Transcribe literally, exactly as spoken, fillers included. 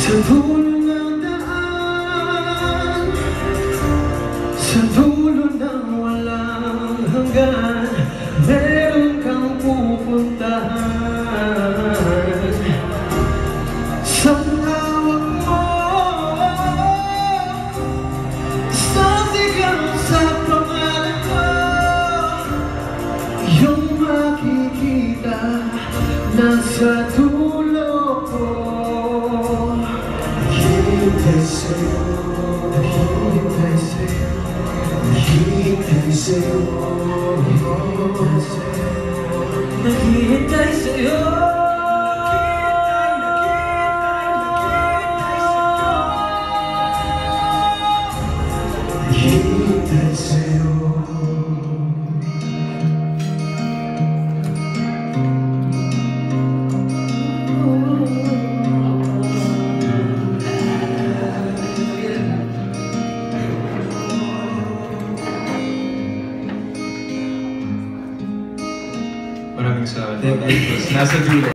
Sa dulo ng daan, sa dulo ng walang hanggan, meron kang pupuntahan. Sa hawak mo, sa sigaw sa pangalan ko, yung makikita nasa dulo ko. Naghihintay sa'yo, naghihintay sa'yo, naghihintay sa'yo, naghihintay sa'yo, naghihintay sa'yo. Maraming salamat. Nasa dulo.